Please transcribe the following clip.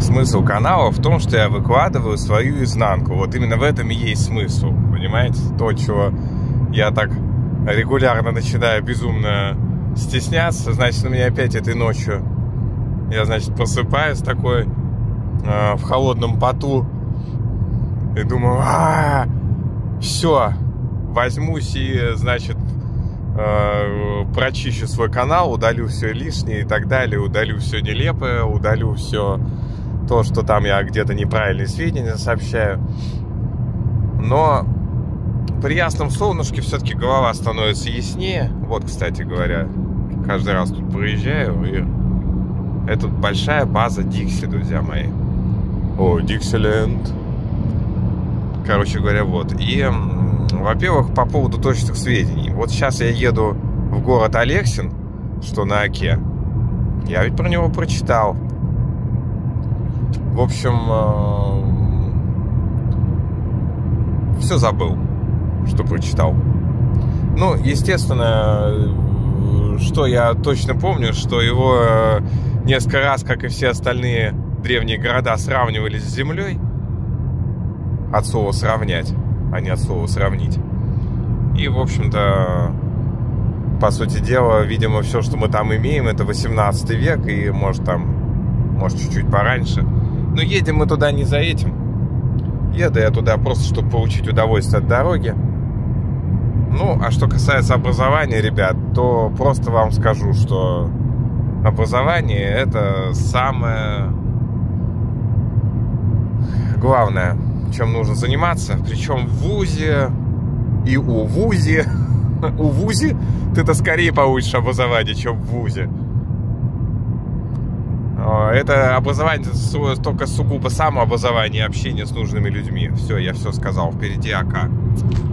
смысл канала в том, что я выкладываю свою изнанку. Вот именно в этом и есть смысл, понимаете? То, чего я так регулярно начинаю безумно стесняться, значит, у меня опять этой ночью я, значит, просыпаюсь такой в холодном поту и думаю, все, возьмусь и, значит, прочищу свой канал, удалю все лишнее и так далее, удалю все нелепое, удалю все то, что там я где-то неправильные сведения сообщаю. Но при ясном солнышке все-таки голова становится яснее. Вот, кстати говоря, каждый раз тут проезжаю, и это большая база Dixie, друзья мои. О, Dixieland. Короче говоря, вот. И, во-первых, по поводу точных сведений. Вот сейчас я еду в город Алексин, что на Оке. Я ведь про него прочитал. В общем, все забыл, что прочитал. Ну, естественно, что я точно помню, что его несколько раз, как и все остальные древние города, сравнивали с землей. От слова сравнять, а не от слова сравнить. И, в общем-то, по сути дела, видимо, все, что мы там имеем, это 18 век, и может чуть-чуть пораньше. Но едем мы туда не за этим. Еду я туда просто, чтобы получить удовольствие от дороги. Ну, а что касается образования, ребят, то просто вам скажу, что образование — это самое главное, чем нужно заниматься. Причем в ВУЗе и у ВУЗе. У ВУЗе ты-то скорее получишь образование, чем в ВУЗе. Это образование только сугубо самообразование и общение с нужными людьми. Все, я все сказал. Впереди АК.